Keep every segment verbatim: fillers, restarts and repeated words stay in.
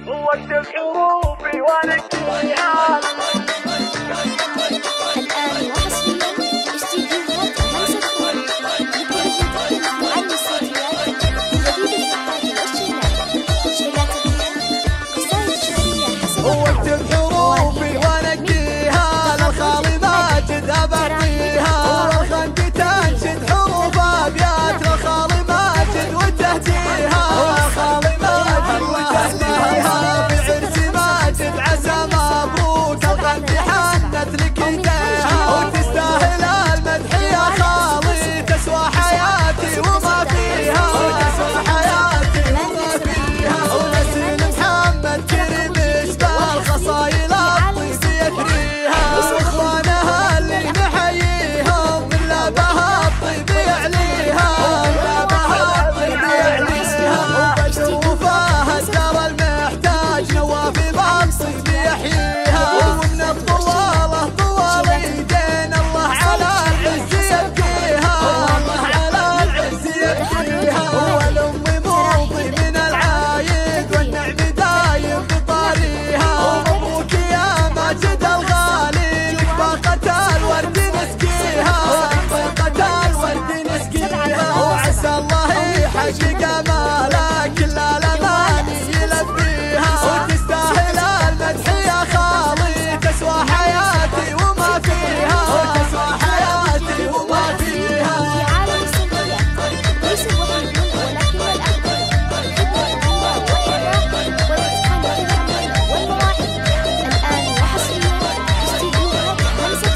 واكتب حروفي وانكيها. الآن وحصريا استديوهات همسة فور لبروجكت معلم الصوتيات جديد الفحات والشيلات شيلات الرياض قصائد شعرية حسب واكتب حروفي وانكيها للخالي ماجد ابعطيها والخندي تنشد حروف ابيات للخالي ماجد وتهديها الخالي ماجد وتهديها بعرس ماجد عسى مبروك الخندي حنت لك ايديها وتستاهل المدح يا خالي تسوى حياتي وما فيها تسوى حياتي وما فيها ونسل محمد كريم اشبه الخصايل الطيب يثريها واخوانها اللي نحييهم من لابها الطيب يعليها لابها الطيب يعليها وبشر وفاها الدار المحتاج نوافي بالطيب يحييها ومن الطواله طوال ايدين الله على العز يبكيها الله على العز يبكيها والام موضي من العايد والنعم دايم بطاريها ومبروك يا ماجد الغالي لك باقة الورد نسقيها باقة الورد نسقيها وعسى الله يحقق امالك كل الاماني يلبيها وتستاهل المدح يا خالي تسوى حياتي وما فيها تسوى حياتي وما فيها. في عالم الصوتيات ليس الوحيد ولكن الأفضل خدمة الغناء والإدراك والإتقان في العمل والمواعيد. الآن وحصريا استديوهات همسة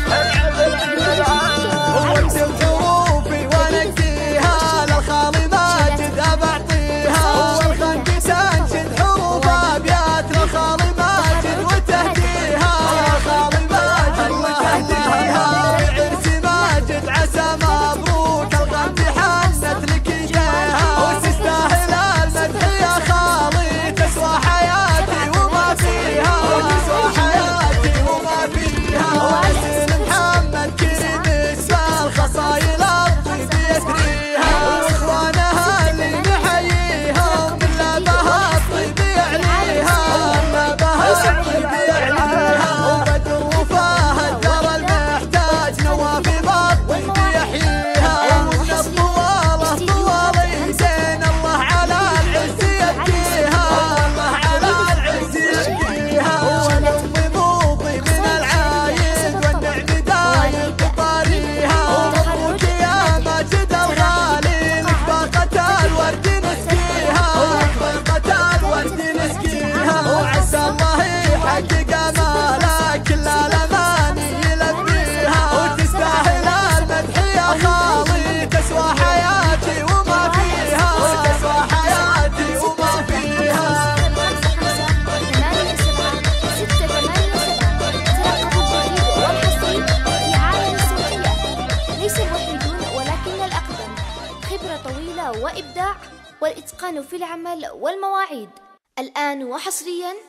فور واكتب حروفي وانكيها للخالي ماجد ابعطيها والخندي تنشد حروف ابيات للخالي ماجد وتهديها الخالي ماجد وتهديها بعرس ماجد عسى مبروك الخندي حنت لك ايديها وتستاهل المدح يا خالي تسوى حياتي وما فيها تسوى حياتي وما فيها ونسل محمد كريم اشبه الخصايل الطيب يثريها واخوانها اللي نحييهم من لابها الطيب يعليها لابها الطيب يعليها وبدر وفاها الدار المحتاج نوافي بالطيب يحييها ومن الطواله طوال ايدين الله على العز يبكيها الله على العز يبكيها والام موضي من العايد والنعم دايم بطاريها ومبروك يا ماجد الغالي لك باقة الورد نسقيها باقة الورد نسقيها وعسى الله يحقق امالك كل الاماني يلبيها وتستاهل المدح يا خالي تسوى حياتي وما فيها تسوى حياتي وما فيها. ثمانية سبعة ستة ثمانية سبعة ترقبوا الجديد والحصري في عالم الصوتيات ليس الوحيدون ولكن الأقدم خبرة طويلة وإبداع والإتقان في العمل والمواعيد. الآن وحصريا